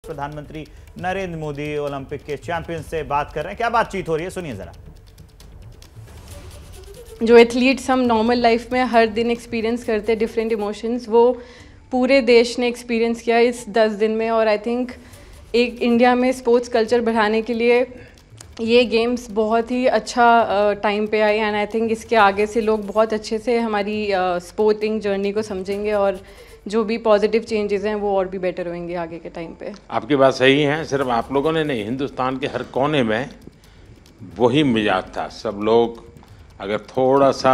प्रधानमंत्री नरेंद्र मोदी ओलंपिक के चैंपियन से बात कर रहे हैं। क्या बातचीत हो रही है, सुनिए जरा। जो एथलीट्स हम नॉर्मल लाइफ में हर दिन एक्सपीरियंस करते हैं डिफरेंट इमोशंस, वो पूरे देश ने एक्सपीरियंस किया इस 10 दिन में। और आई थिंक एक इंडिया में स्पोर्ट्स कल्चर बढ़ाने के लिए ये गेम्स बहुत ही अच्छा टाइम पे आई। एंड आई थिंक इसके आगे से लोग बहुत अच्छे से हमारी स्पोर्टिंग जर्नी को समझेंगे और जो भी पॉजिटिव चेंजेस हैं वो और भी बेटर होंगे आगे के टाइम पे। आपकी बात सही है, सिर्फ आप लोगों ने नहीं, हिंदुस्तान के हर कोने में वही मिजाज था। सब लोग अगर थोड़ा सा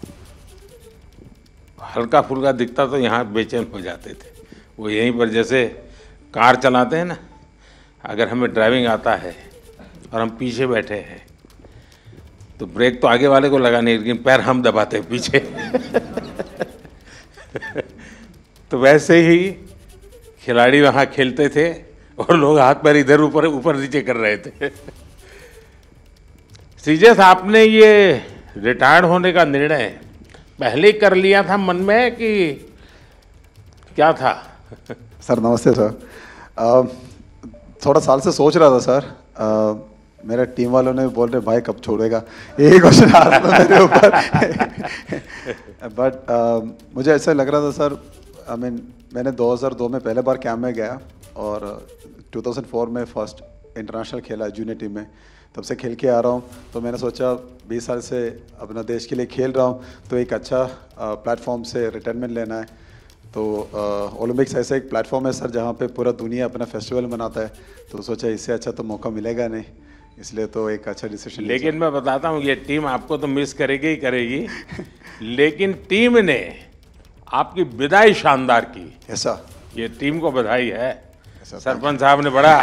हल्का फुल्का दिखता तो यहाँ बेचैन हो जाते थे। वो यहीं पर जैसे कार चलाते हैं ना, अगर हमें ड्राइविंग आता है और हम पीछे बैठे हैं तो ब्रेक तो आगे वाले को लगाने, लेकिन पैर हम दबाते हैं पीछे। तो वैसे ही खिलाड़ी वहाँ खेलते थे और लोग हाथ पैर इधर ऊपर ऊपर नीचे कर रहे थे। श्रीजेश, आपने ये रिटायर्ड होने का निर्णय पहले कर लिया था मन में कि क्या था? सर नमस्ते सर। थोड़ा साल से सोच रहा था सर। मेरे टीम वालों ने बोल रहे भाई कब छोड़ेगा, यही क्वेश्चन आ रहा था मेरे ऊपर। बट मुझे ऐसा लग रहा था सर, मैंने 2002 में पहले बार कैंप में गया और 2004 में फर्स्ट इंटरनेशनल खेला जूनियर टीम में, तब से खेल के आ रहा हूँ। तो मैंने सोचा 20 साल से अपना देश के लिए खेल रहा हूँ तो एक अच्छा प्लेटफॉर्म से रिटायरमेंट लेना है। तो ओलंपिक्स ऐसा एक प्लेटफॉर्म है सर जहाँ पे पूरा दुनिया अपना फेस्टिवल मनाता है, तो सोचा इससे अच्छा तो मौका मिलेगा नहीं, इसलिए तो एक अच्छा डिसीजन। लेकिन मैं बताता हूँ ये टीम आपको तो मिस करेगी ही करेगी, लेकिन टीम ने आपकी विदाई शानदार की। ऐसा ये टीम को बधाई है। सरपंच साहब ने बड़ा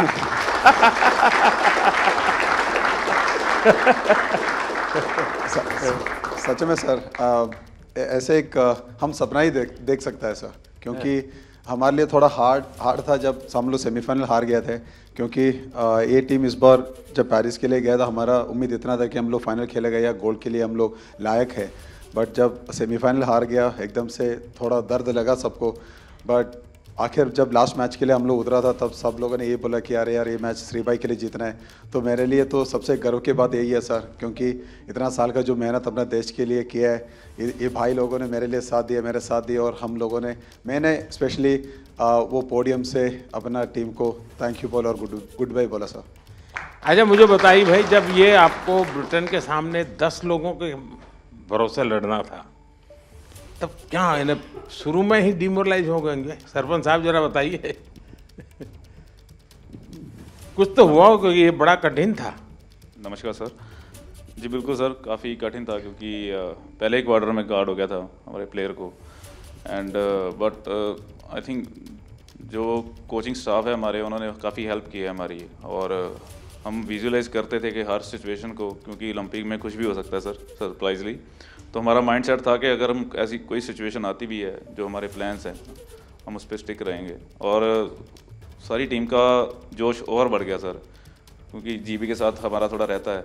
सच में सर ऐसे एक हम सपना ही देख सकता है सर, क्योंकि हमारे लिए थोड़ा हार्ड था जब हम लोग सेमीफाइनल हार गए थे, क्योंकि ये टीम इस बार जब पेरिस के लिए गया था हमारा उम्मीद इतना था कि हम लोग फाइनल खेलेगा या गोल्ड के लिए हम लोग लायक है। बट जब सेमीफाइनल हार गया एकदम से थोड़ा दर्द लगा सबको। बट आखिर जब लास्ट मैच के लिए हम लोग उतरा था तब सब लोगों ने ये बोला कि यार ये मैच श्रीबाई के लिए जीतना है। तो मेरे लिए तो सबसे गर्व की बात यही है सर, क्योंकि इतना साल का जो मेहनत अपना देश के लिए किया है, ये भाई लोगों ने मेरे लिए साथ दिया, मेरे साथ दिया, और हम लोगों ने, मैंने स्पेशली वो पोडियम से अपना टीम को थैंक यू बोला और गुड बाय बोला सर। अच्छा मुझे बताइए भाई, जब ये आपको ब्रिटेन के सामने 10 लोगों के भरोसे लड़ना था तब क्या इन्हें शुरू में ही डिमोरलाइज हो गए? सरपंच साहब जरा बताइए। कुछ तो हुआ हो क्योंकि ये बड़ा कठिन था। नमस्कार सर। जी बिल्कुल सर, काफ़ी कठिन था क्योंकि पहले ही क्वार्टर में गार्ड हो गया था हमारे प्लेयर को। एंड बट आई थिंक जो कोचिंग स्टाफ है हमारे, उन्होंने काफ़ी हेल्प की है हमारी। और हम विजुअलाइज करते थे कि हर सिचुएशन को, क्योंकि ओलंपिक में कुछ भी हो सकता है सर सरप्राइजली। तो हमारा माइंडसेट था कि अगर हम ऐसी कोई सिचुएशन आती भी है, जो हमारे प्लान्स हैं, हम उस पर स्टिक रहेंगे। और सारी टीम का जोश और बढ़ गया सर, क्योंकि जीबी के साथ हमारा थोड़ा रहता है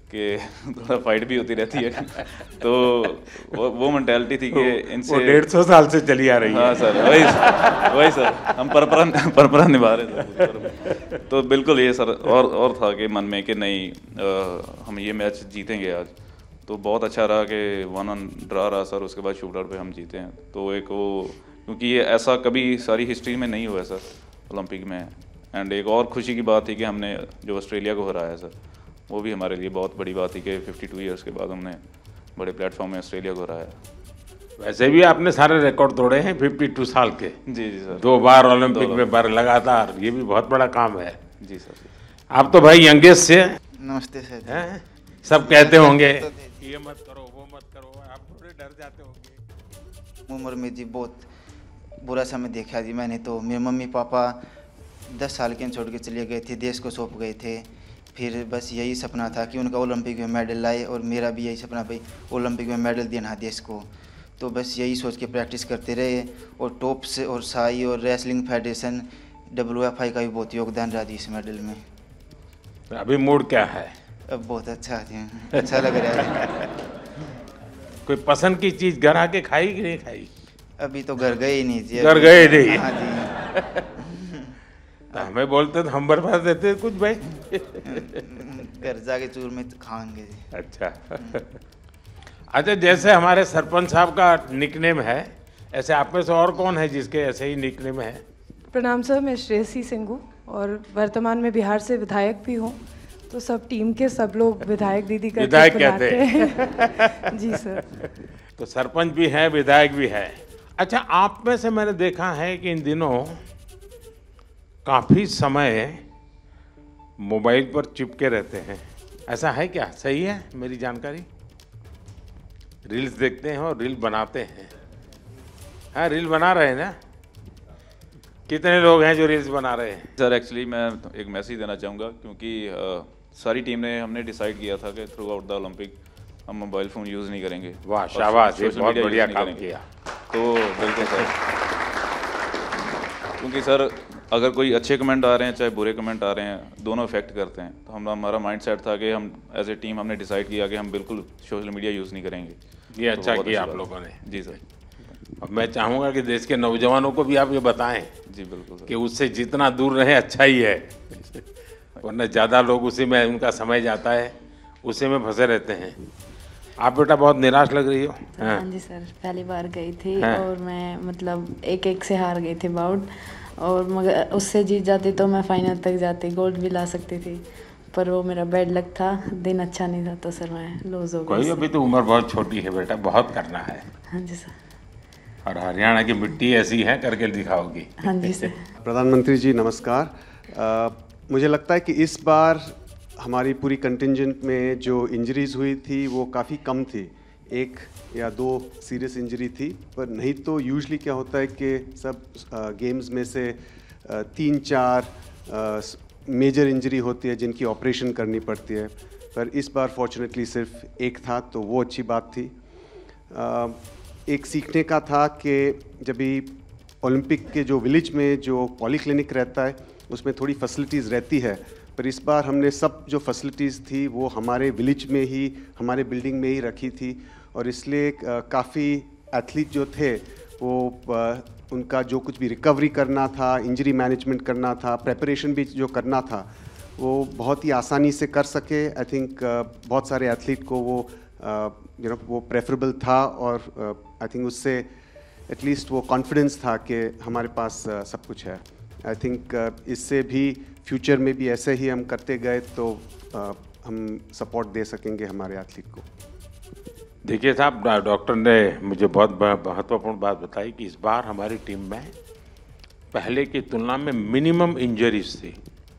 कि थोड़ा फाइट भी होती रहती है। तो वो मेंटालिटी थी कि इनसे 150 साल से चली आ रही है। हाँ सर, वही सर, हम परंपरा निभा रहे थे। तो बिल्कुल ये सर और था कि मन में कि नहीं हम ये मैच जीतेंगे आज। तो बहुत अच्छा रहा कि 1-1 ड्रा रहा सर, उसके बाद शूट आउट पे हम जीते हैं। तो एक वो, क्योंकि ये ऐसा कभी सारी हिस्ट्री में नहीं हुआ है सर ओलंपिक में। एंड एक और खुशी की बात थी कि हमने जो ऑस्ट्रेलिया को हराया सर, वो भी हमारे लिए बहुत बड़ी बात थी कि 52 ईयर्स के बाद हमने बड़े प्लेटफॉर्म में ऑस्ट्रेलिया को हराया। वैसे भी आपने सारे रिकॉर्ड तोड़े हैं 52 साल के। जी जी सर, 2 बार ओलंपिक में बार लगातार, ये भी बहुत बड़ा काम है। जी सर। आप तो भाई यंगेस्ट से। नमस्ते सर। हैं? सब कहते होंगे ये मत करो वो मत करो, आप थोड़े डर जाते होंगे। उम्र में जी बहुत बुरा समय देखा जी मैंने। तो मेरे मम्मी पापा 10 साल के छोड़ के चले गए थे, देश को सौंप गए थे। फिर बस यही सपना था कि उनका ओलंपिक में मेडल लाए, और मेरा भी यही सपना भाई ओलंपिक में मेडल देना देश को। तो बस यही सोच के प्रैक्टिस करते रहे। और टॉप्स और साई और रेसलिंग फेडरेशन WFI का भी बहुत योगदान रहा जी इस मेडल में। अभी मूड क्या है? अब बहुत अच्छा है, अच्छा लग रहा है। कोई पसंद की चीज़ घर आके खाई कि नहीं खाई? अभी तो घर गए ही नहीं जी। घर गए नहीं? हाँ जी। तो हमें बोलते तो हम बर्बाद देते कुछ भाई। घर जाके चूर में खाएंगे जी। अच्छा अच्छा, जैसे हमारे सरपंच साहब का निकनेम है, ऐसे आप में से और कौन है जिसके ऐसे ही निकनेम है? प्रणाम सर, मैं श्रेयसी सिंह हूँ और वर्तमान में बिहार से विधायक भी हूँ। तो सब टीम के सब लोग विधायक दीदी करके विधायक बुलाते कहते हैं। जी सर। तो सरपंच भी है, विधायक भी है। अच्छा, आप में से मैंने देखा है कि इन दिनों काफी समय मोबाइल पर चिपके रहते हैं, ऐसा है क्या? सही है मेरी जानकारी? रील्स देखते हैं और रील बनाते हैं। हाँ, रील बना रहे हैं ना? कितने लोग हैं जो रील्स बना रहे हैं? सर एक्चुअली मैं एक मैसेज देना चाहूँगा, क्योंकि सारी टीम ने हमने डिसाइड किया था कि थ्रू आउट द ओलंपिक हम मोबाइल फ़ोन यूज़ नहीं करेंगे। वाह, शाबाश, ये सोशल बहुत मीडिया बढ़िया यूज़ नहीं काम करेंगे। किया। तो बिल्कुल सर, क्योंकि सर अगर कोई अच्छे कमेंट आ रहे हैं चाहे बुरे कमेंट आ रहे हैं, दोनों इफेक्ट करते हैं। तो हमारा माइंड सेट था कि हम एज ए टीम हमने डिसाइड किया कि हम बिल्कुल सोशल मीडिया यूज़ नहीं करेंगे। ये अच्छा बहुत किया अच्छी आप बात। लोगों ने। जी सर। अब मैं चाहूंगा कि देश के नौजवानों को भी आप ये बताएं जी बिल्कुल सर। कि उससे जितना दूर रहे अच्छा ही है, वरना ज़्यादा लोग उसी में उनका समय जाता है, उसी में फंसे रहते हैं। आप बेटा बहुत निराश लग रही हो। हाँ जी सर, पहली बार गई थी हाँ। और मैं मतलब एक से हार गई थी बाउट, और मगर उससे जीत जाती तो मैं फाइनल तक जाती, गोल्ड भी ला सकती थी, पर वो मेरा बैड लक था, दिन अच्छा नहीं था तो सर मैं लूज हो कोई, गई। अभी तो उम्र बहुत छोटी है बेटा, बहुत करना है। हाँ जी सर। और हरियाणा की मिट्टी ऐसी है, करके दिखाओगी। हाँ जी सर। प्रधानमंत्री जी नमस्कार। मुझे लगता है कि इस बार हमारी पूरी कंटिंजेंट में जो इंजरीज हुई थी वो काफ़ी कम थी, 1 या 2 सीरियस इंजरी थी। पर नहीं तो यूजुअली क्या होता है कि सब गेम्स में से 3-4 मेजर इंजरी होती है जिनकी ऑपरेशन करनी पड़ती है, पर इस बार फॉर्चुनेटली सिर्फ 1 था, तो वो अच्छी बात थी। एक सीखने का था कि जब भी ओलंपिक के जो विलेज में जो पॉलीक्लिनिक रहता है उसमें थोड़ी फैसिलिटीज़ रहती है, पर इस बार हमने सब जो फैसिलिटीज़ थी वो हमारे विलेज में ही, हमारे बिल्डिंग में ही रखी थी, और इसलिए काफ़ी एथलीट जो थे वो उनका जो कुछ भी रिकवरी करना था, इंजरी मैनेजमेंट करना था, प्रेपरेशन भी जो करना था, वो बहुत ही आसानी से कर सके। आई थिंक बहुत सारे एथलीट को वो वो प्रेफरेबल था, और आई थिंक उससे एटलीस्ट वो कॉन्फिडेंस था कि हमारे पास सब कुछ है। आई थिंक इससे भी फ्यूचर में भी ऐसे ही हम करते गए तो हम सपोर्ट दे सकेंगे हमारे एथलीट को। देखिए साहब, डॉक्टर ने मुझे बहुत महत्वपूर्ण बात बताई कि इस बार हमारी टीम में पहले की तुलना में मिनिमम इंजरीज थी।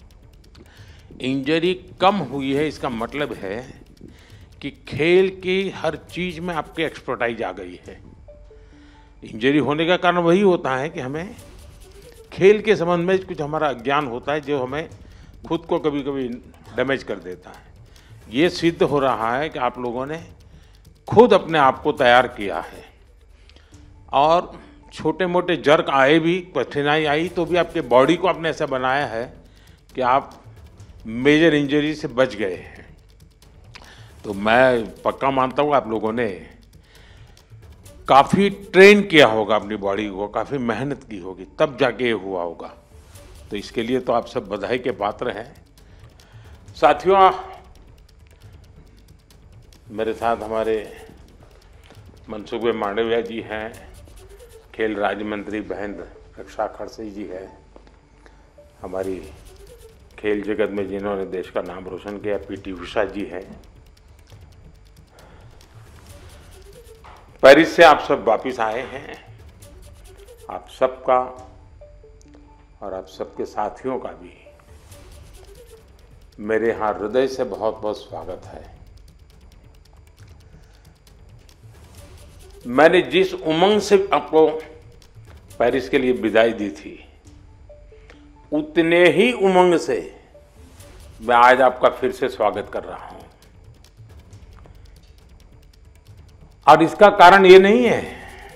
इंजरी कम हुई है, इसका मतलब है कि खेल की हर चीज़ में आपकी एक्सपर्टाइज आ गई है। इंजरी होने का कारण वही होता है कि हमें खेल के संबंध में कुछ हमारा अज्ञान होता है जो हमें खुद को कभी कभी डैमेज कर देता है। ये सिद्ध हो रहा है कि आप लोगों ने खुद अपने आप को तैयार किया है, और छोटे मोटे जर्क आए भी, कठिनाई आई तो भी आपके बॉडी को आपने ऐसा बनाया है कि आप मेजर इंजरी से बच गए हैं। तो मैं पक्का मानता हूँ आप लोगों ने काफ़ी ट्रेन किया होगा अपनी बॉडी को, काफ़ी मेहनत की होगी, तब जाके ये हुआ होगा। तो इसके लिए तो आप सब बधाई के पात्र हैं। साथियों, मेरे साथ हमारे मनसुख मांडविया जी हैं, खेल राज्य मंत्री बहन रक्षा खड़से जी है, हमारी खेल जगत में जिन्होंने देश का नाम रोशन किया पीटी उषा जी हैं। पेरिस से आप सब वापिस आए हैं। आप सबका और आप सबके साथियों का भी मेरे यहाँ हृदय से बहुत बहुत स्वागत है। मैंने जिस उमंग से आपको पेरिस के लिए विदाई दी थी, उतने ही उमंग से मैं आज आपका फिर से स्वागत कर रहा हूं। और इसका कारण ये नहीं है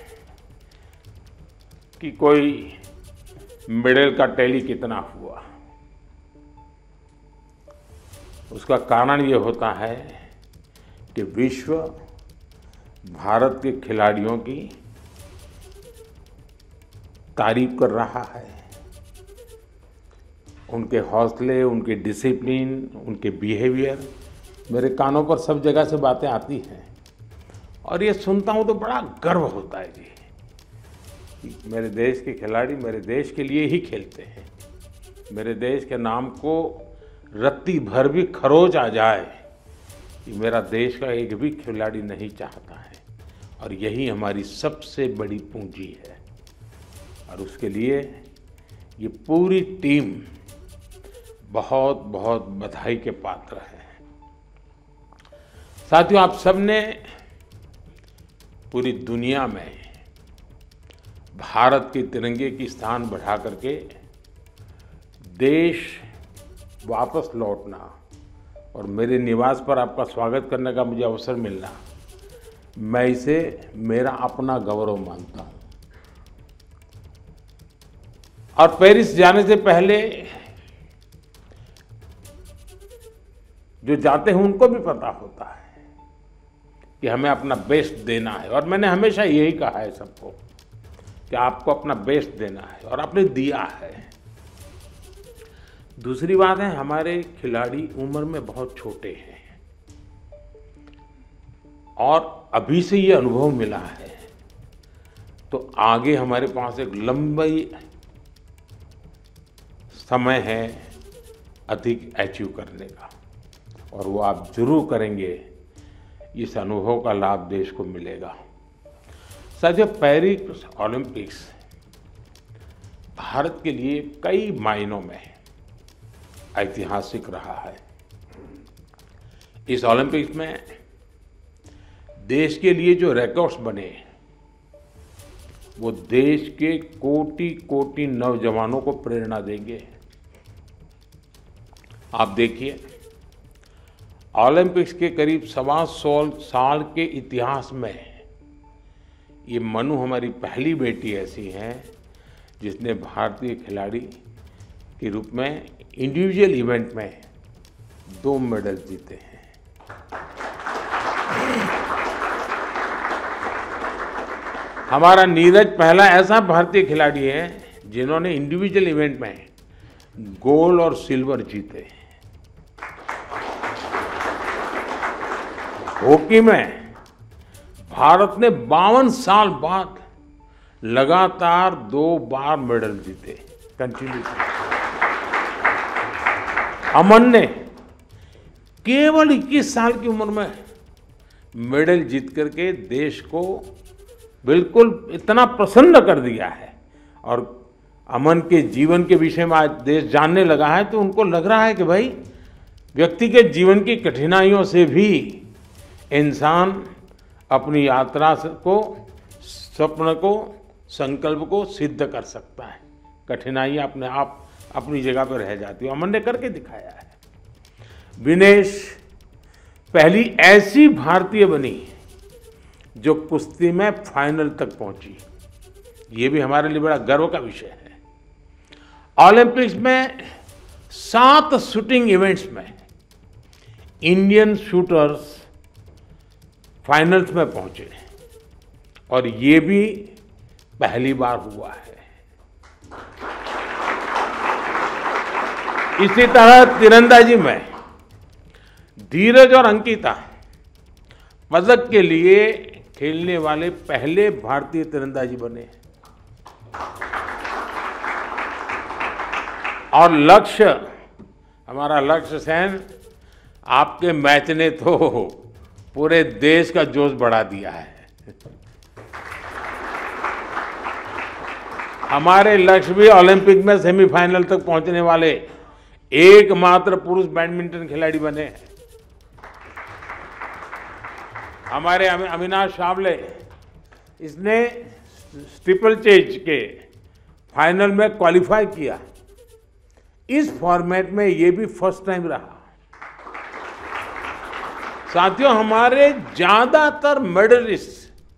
कि कोई मेडल का टैली कितना हुआ, उसका कारण ये होता है कि विश्व भारत के खिलाड़ियों की तारीफ कर रहा है, उनके हौसले, उनके डिसिप्लिन, उनके बिहेवियर, मेरे कानों पर सब जगह से बातें आती हैं और ये सुनता हूँ तो बड़ा गर्व होता है जी कि मेरे देश के खिलाड़ी मेरे देश के लिए ही खेलते हैं। मेरे देश के नाम को रत्ती भर भी खरोच आ जाए कि मेरा देश का एक भी खिलाड़ी नहीं चाहता है, और यही हमारी सबसे बड़ी पूंजी है। और उसके लिए ये पूरी टीम बहुत बहुत बधाई के पात्र है। साथियों, आप सबने पूरी दुनिया में भारत के तिरंगे की स्थान बढ़ा करके देश वापस लौटना और मेरे निवास पर आपका स्वागत करने का मुझे अवसर मिलना, मैं इसे मेरा अपना गौरव मानता हूं। और पेरिस जाने से पहले जो जाते हैं उनको भी पता होता है कि हमें अपना बेस्ट देना है, और मैंने हमेशा यही कहा है सबको कि आपको अपना बेस्ट देना है, और आपने दिया है। दूसरी बात है, हमारे खिलाड़ी उम्र में बहुत छोटे हैं और अभी से ये अनुभव मिला है, तो आगे हमारे पास एक लंबी समय है अधिक अचीव करने का, और वो आप जरूर करेंगे। इस अनुभव का लाभ देश को मिलेगा। साथियों, पेरिस ओलंपिक्स भारत के लिए कई मायनों में ऐतिहासिक रहा है। इस ओलंपिक्स में देश के लिए जो रिकॉर्ड्स बने वो देश के कोटि कोटि नौजवानों को प्रेरणा देंगे। आप देखिए, ओलंपिक्स के करीब 125 साल के इतिहास में ये मनु हमारी पहली बेटी ऐसी है जिसने भारतीय खिलाड़ी के रूप में इंडिविजुअल इवेंट में 2 मेडल जीते हैं। हमारा नीरज पहला ऐसा भारतीय खिलाड़ी है जिन्होंने इंडिविजुअल इवेंट में गोल्ड और सिल्वर जीते। हॉकी में भारत ने 52 साल बाद लगातार 2 बार मेडल जीते कंटिन्यू। अमन ने केवल 21 साल की उम्र में मेडल जीत करके देश को बिल्कुल इतना प्रसन्न कर दिया है, और अमन के जीवन के विषय में आज देश जानने लगा है, तो उनको लग रहा है कि भाई व्यक्ति के जीवन की कठिनाइयों से भी इंसान अपनी यात्रा को, स्वप्न को, संकल्प को सिद्ध कर सकता है। कठिनाइयां अपने आप अपनी जगह पर रह जाती है। अमन ने करके दिखाया है। विनेश पहली ऐसी भारतीय बनी जो कुश्ती में फाइनल तक पहुंची। ये भी हमारे लिए बड़ा गर्व का विषय है। ओलंपिक्स में 7 शूटिंग इवेंट्स में इंडियन शूटर्स फाइनल्स में पहुंचे, और ये भी पहली बार हुआ है। इसी तरह तीरंदाजी में धीरज और अंकिता पदक के लिए खेलने वाले पहले भारतीय तीरंदाजी बने। और लक्ष्य, हमारा लक्ष्य सेन, आपके मैच ने तो पूरे देश का जोश बढ़ा दिया है। हमारे लक्ष्य भी ओलंपिक में सेमीफाइनल तक पहुंचने वाले एकमात्र पुरुष बैडमिंटन खिलाड़ी बने हैं। हमारे अविनाश सावले, इसने ट्रिपल चेज के फाइनल में क्वालिफाई किया। इस फॉर्मेट में ये भी फर्स्ट टाइम रहा। साथियों, हमारे ज्यादातर मेडलिस्ट,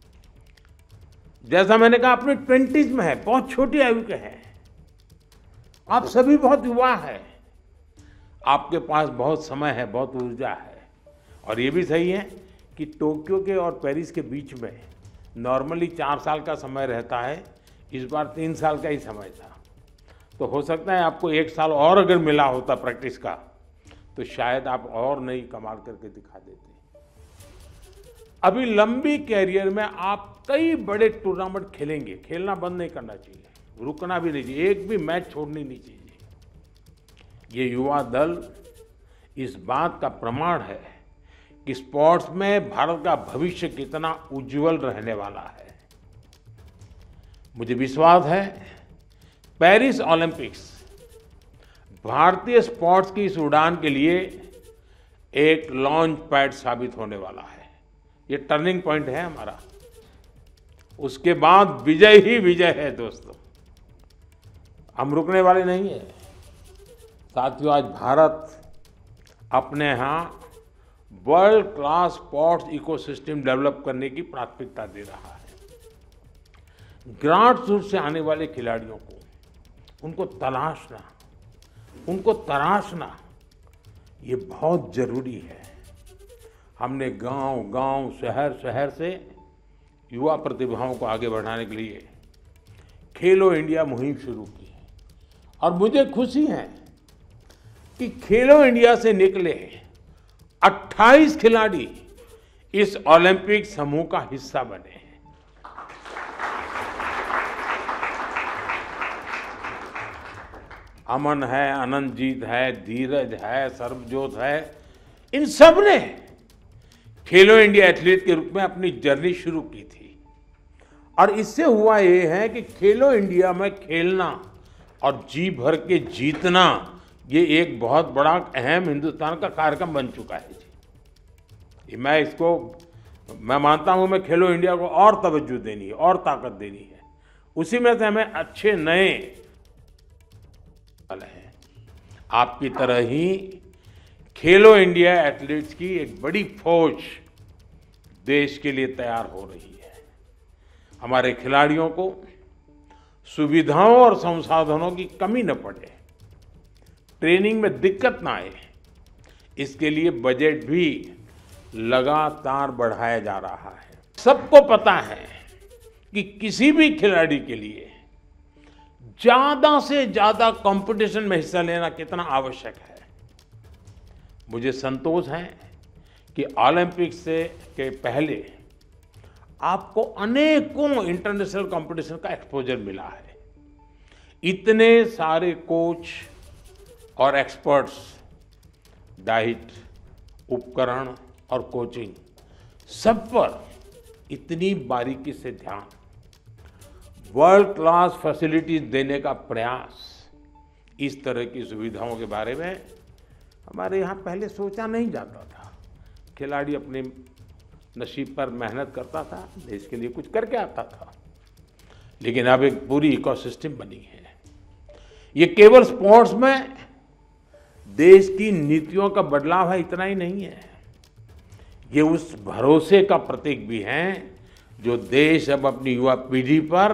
जैसा मैंने कहा, अपने 20s में है, बहुत छोटी आयु के हैं। आप सभी बहुत युवा हैं, आपके पास बहुत समय है, बहुत ऊर्जा है। और ये भी सही है कि टोक्यो के और पेरिस के बीच में नॉर्मली 4 साल का समय रहता है, इस बार 3 साल का ही समय था। तो हो सकता है आपको 1 साल और अगर मिला होता प्रैक्टिस का तो शायद आप और नई कमाल करके दिखा देते। अभी लंबी कैरियर में आप कई बड़े टूर्नामेंट खेलेंगे, खेलना बंद नहीं करना चाहिए, रुकना भी नहीं चाहिए, एक भी मैच छोड़नी नहीं चाहिए। ये युवा दल इस बात का प्रमाण है कि स्पोर्ट्स में भारत का भविष्य कितना उज्जवल रहने वाला है। मुझे विश्वास है पेरिस ओलंपिक्स भारतीय स्पोर्ट्स की इस उड़ान के लिए एक लॉन्च पैड साबित होने वाला है। ये टर्निंग पॉइंट है हमारा। उसके बाद विजय ही विजय है दोस्तों, हम रुकने वाले नहीं है। साथियों, आज भारत अपने यहाँ world class sports ecosystem develop करने की प्राथमिकता दे रहा है। ग्रासरूट से आने वाले खिलाड़ियों को उनको तराशना ये बहुत जरूरी है। हमने गांव-गांव, शहर-शहर से युवा प्रतिभाओं को आगे बढ़ाने के लिए खेलो इंडिया मुहिम शुरू की है और मुझे खुशी है कि खेलो इंडिया से निकले 28 खिलाड़ी इस ओलंपिक समूह का हिस्सा बने हैं। अमन है, अनंतजीत है, धीरज है, सर्वजोत है, इन सब ने खेलो इंडिया एथलीट के रूप में अपनी जर्नी शुरू की थी। और इससे हुआ ये है कि खेलो इंडिया में खेलना और जी भर के जीतना ये एक बहुत बड़ा अहम हिंदुस्तान का कार्यक्रम बन चुका है जी। मैं मानता हूं मैं खेलो इंडिया को और तवज्जो देनी है और ताकत देनी है। उसी में से हमें अच्छे नए है। आपकी तरह ही खेलो इंडिया एथलीट्स की एक बड़ी फौज देश के लिए तैयार हो रही है। हमारे खिलाड़ियों को सुविधाओं और संसाधनों की कमी न पड़े, ट्रेनिंग में दिक्कत ना आए, इसके लिए बजट भी लगातार बढ़ाया जा रहा है। सबको पता है कि किसी भी खिलाड़ी के लिए ज्यादा से ज्यादा कंपटीशन में हिस्सा लेना कितना आवश्यक है। मुझे संतोष है कि ओलंपिक्स के पहले आपको अनेकों इंटरनेशनल कंपटीशन का एक्सपोजर मिला है। इतने सारे कोच और एक्सपर्ट्स, डाइट, उपकरण और कोचिंग, सब पर इतनी बारीकी से ध्यान, वर्ल्ड क्लास फैसिलिटीज देने का प्रयास, इस तरह की सुविधाओं के बारे में हमारे यहाँ पहले सोचा नहीं जाता था। खिलाड़ी अपने नसीब पर मेहनत करता था, देश के लिए कुछ करके आता था, लेकिन अब एक पूरी इकोसिस्टम बनी है। ये केवल स्पोर्ट्स में देश की नीतियों का बदलाव है, इतना ही नहीं है, ये उस भरोसे का प्रतीक भी है जो देश अब अपनी युवा पीढ़ी पर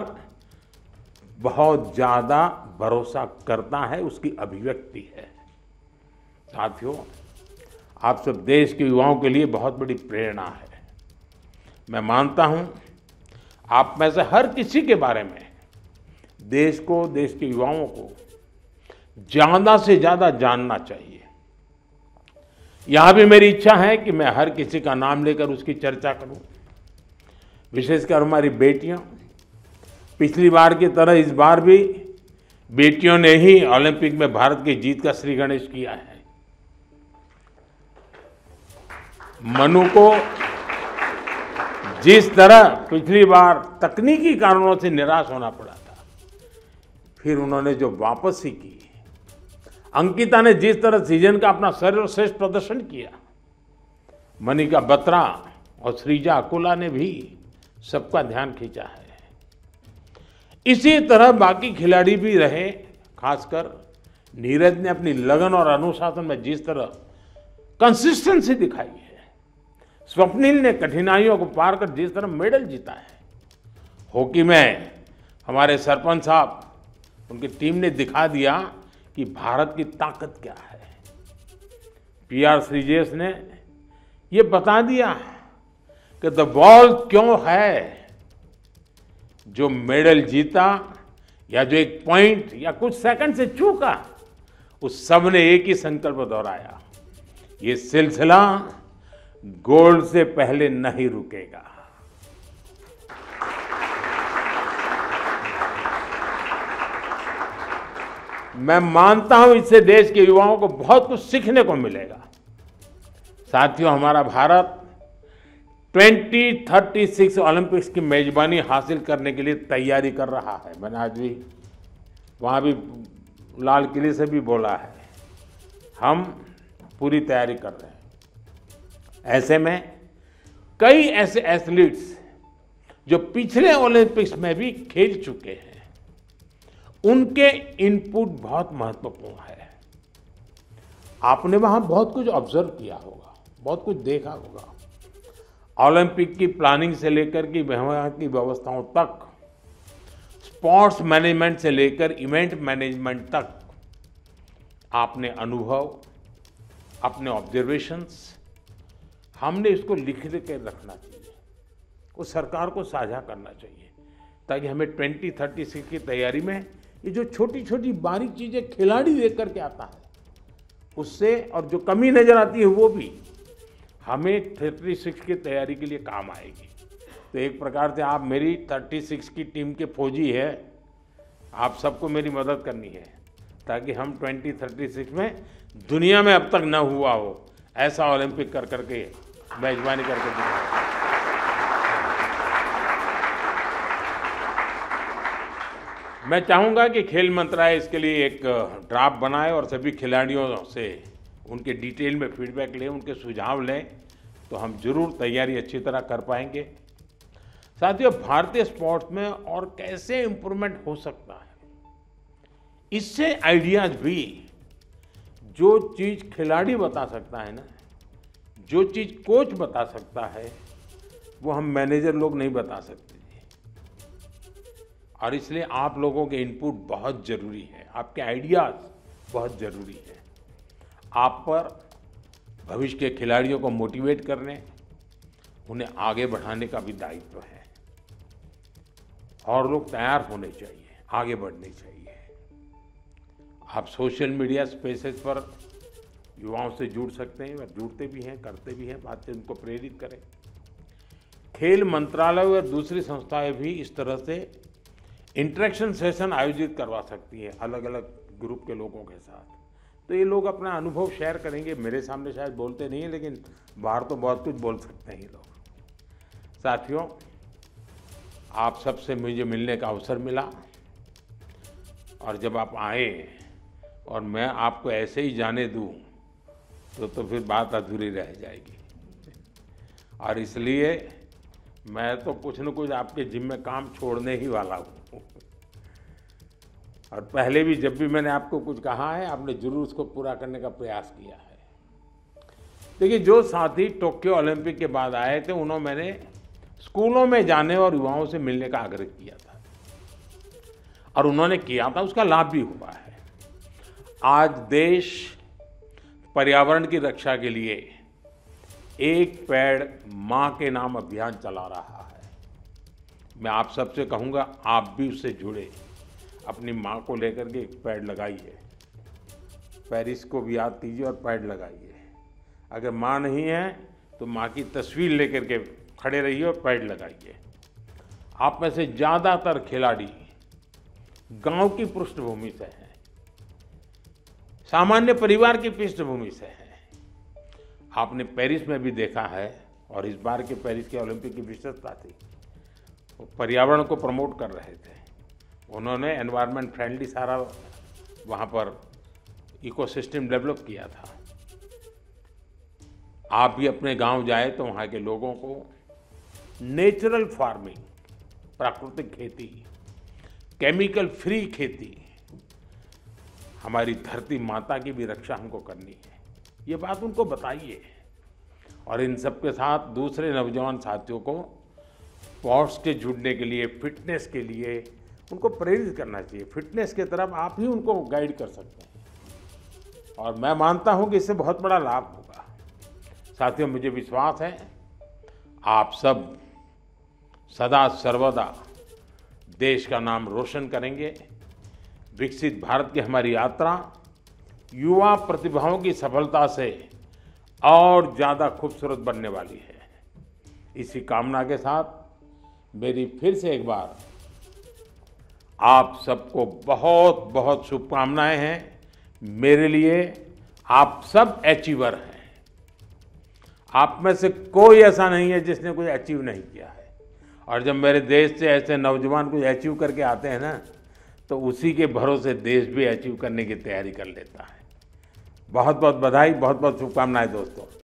बहुत ज्यादा भरोसा करता है, उसकी अभिव्यक्ति है। साथियों, आप सब देश के युवाओं के लिए बहुत बड़ी प्रेरणा है। मैं मानता हूं आप में से हर किसी के बारे में देश को, देश के युवाओं को ज्यादा से ज्यादा जानना चाहिए। यहां भी मेरी इच्छा है कि मैं हर किसी का नाम लेकर उसकी चर्चा करूं, विशेषकर हमारी बेटियां। पिछली बार की तरह इस बार भी बेटियों ने ही ओलंपिक में भारत की जीत का श्री गणेश किया है। मनु को जिस तरह पिछली बार तकनीकी कारणों से निराश होना पड़ा था, फिर उन्होंने जो वापसी की, अंकिता ने जिस तरह सीजन का अपना सर्वश्रेष्ठ प्रदर्शन किया, मनिका बत्रा और श्रीजा अकुला ने भी सबका ध्यान खींचा है। इसी तरह बाकी खिलाड़ी भी रहे, खासकर नीरज ने अपनी लगन और अनुशासन में जिस तरह कंसिस्टेंसी दिखाई है, स्वप्निल ने कठिनाइयों को पार कर जिस तरह मेडल जीता है, हॉकी में हमारे सरपंच साहब, उनकी टीम ने दिखा दिया कि भारत की ताकत क्या है। पीआर श्रीजेश ने ये बता दिया कि द बॉल क्यों है। जो मेडल जीता या जो एक पॉइंट या कुछ सेकंड से चूका, उस सब ने एक ही संकल्प दोहराया, ये सिलसिला गोल्ड से पहले नहीं रुकेगा। मैं मानता हूं इससे देश के युवाओं को बहुत कुछ सीखने को मिलेगा। साथियों, हमारा भारत 2036 ओलंपिक्स की मेजबानी हासिल करने के लिए तैयारी कर रहा है। मैंने आज भी वहाँ भी लाल किले से भी बोला है, हम पूरी तैयारी कर रहे हैं। ऐसे में कई ऐसे एथलीट्स जो पिछले ओलंपिक्स में भी खेल चुके हैं, उनके इनपुट बहुत महत्वपूर्ण है। आपने वहाँ बहुत कुछ ऑब्जर्व किया होगा, बहुत कुछ देखा होगा। ओलंपिक की प्लानिंग से लेकर के वहाँ की व्यवस्थाओं तक, स्पोर्ट्स मैनेजमेंट से लेकर इवेंट मैनेजमेंट तक, आपने अनुभव, अपने ऑब्जर्वेशंस, हमने इसको लिख के रखना चाहिए, वो सरकार को साझा करना चाहिए, ताकि हमें 2036 की तैयारी में ये जो छोटी छोटी बारीक चीज़ें खिलाड़ी देख करके आता है, उससे और जो कमी नज़र आती है वो भी हमें 36 की तैयारी के लिए काम आएगी। तो एक प्रकार से आप मेरी 36 की टीम के फौजी है, आप सबको मेरी मदद करनी है, ताकि हम 2036 में दुनिया में अब तक न हुआ हो ऐसा ओलंपिक कर करके मेजबानी करके दिखाएं। मैं चाहूँगा कि खेल मंत्रालय इसके लिए एक ड्राफ्ट बनाए और सभी खिलाड़ियों से उनके डिटेल में फीडबैक लें, उनके सुझाव लें, तो हम जरूर तैयारी अच्छी तरह कर पाएंगे। साथियों, भारतीय स्पोर्ट्स में और कैसे इम्प्रूवमेंट हो सकता है, इससे आइडियाज भी, जो चीज़ खिलाड़ी बता सकता है ना, जो चीज़ कोच बता सकता है, वो हम मैनेजर लोग नहीं बता सकते। और इसलिए आप लोगों के इनपुट बहुत ज़रूरी है, आपके आइडियाज़ बहुत ज़रूरी है। आप पर भविष्य के खिलाड़ियों को मोटिवेट करने, उन्हें आगे बढ़ाने का भी दायित्व है। और लोग तैयार होने चाहिए, आगे बढ़ने चाहिए। आप सोशल मीडिया स्पेसेस पर युवाओं से जुड़ सकते हैं, और जुड़ते भी हैं, करते भी हैं, बात से उनको प्रेरित करें। खेल मंत्रालय और दूसरी संस्थाएं भी इस तरह से इंटरेक्शन सेशन आयोजित करवा सकती है अलग अलग ग्रुप के लोगों के साथ। तो ये लोग अपना अनुभव शेयर करेंगे। मेरे सामने शायद बोलते नहीं हैं, लेकिन बाहर तो बहुत कुछ बोल सकते हैं ये लोग। साथियों, आप सबसे मुझे मिलने का अवसर मिला, और जब आप आए और मैं आपको ऐसे ही जाने दूं तो फिर बात अधूरी रह जाएगी। और इसलिए मैं तो कुछ न कुछ आपके जिम्मे काम छोड़ने ही वाला हूँ। और पहले भी जब भी मैंने आपको कुछ कहा है, आपने जरूर उसको पूरा करने का प्रयास किया है। देखिए, जो साथी टोक्यो ओलंपिक के बाद आए थे, उन्होंने मैंने स्कूलों में जाने और युवाओं से मिलने का आग्रह किया था, और उन्होंने किया था, उसका लाभ भी हुआ है। आज देश पर्यावरण की रक्षा के लिए एक पेड़ माँ के नाम अभियान चला रहा है। मैं आप सबसे कहूँगा, आप भी उससे जुड़े, अपनी माँ को लेकर के एक पेड़ लगाइए, पेरिस को भी याद कीजिए और पेड़ लगाइए। अगर माँ नहीं है तो माँ की तस्वीर लेकर के खड़े रहिए और पेड़ लगाइए। आप में से ज़्यादातर खिलाड़ी गांव की पृष्ठभूमि से हैं, सामान्य परिवार की पृष्ठभूमि से हैं। आपने पेरिस में भी देखा है, और इस बार के पेरिस के ओलंपिक की विशेषता थी, वो पर्यावरण को प्रमोट कर रहे थे। उन्होंने एनवायरनमेंट फ्रेंडली सारा वहाँ पर इकोसिस्टम डेवलप किया था। आप भी अपने गांव जाए तो वहाँ के लोगों को नेचुरल फार्मिंग, प्राकृतिक खेती, केमिकल फ्री खेती, हमारी धरती माता की भी रक्षा हमको करनी है, ये बात उनको बताइए। और इन सब के साथ दूसरे नौजवान साथियों को स्पोर्ट्स के जुड़ने के लिए, फिटनेस के लिए उनको प्रेरित करना चाहिए। फिटनेस की तरफ आप ही उनको गाइड कर सकते हैं, और मैं मानता हूं कि इससे बहुत बड़ा लाभ होगा। साथियों, मुझे विश्वास है आप सब सदा सर्वदा देश का नाम रोशन करेंगे, विकसित भारत की हमारी यात्रा युवा प्रतिभाओं की सफलता से और ज़्यादा खूबसूरत बनने वाली है। इसी कामना के साथ मेरी फिर से एक बार आप सबको बहुत बहुत शुभकामनाएं हैं। मेरे लिए आप सब अचीवर हैं। आप में से कोई ऐसा नहीं है जिसने कुछ अचीव नहीं किया है। और जब मेरे देश से ऐसे नौजवान कुछ अचीव करके आते हैं ना, तो उसी के भरोसे देश भी अचीव करने की तैयारी कर लेता है। बहुत बहुत बधाई, बहुत बहुत शुभकामनाएं दोस्तों।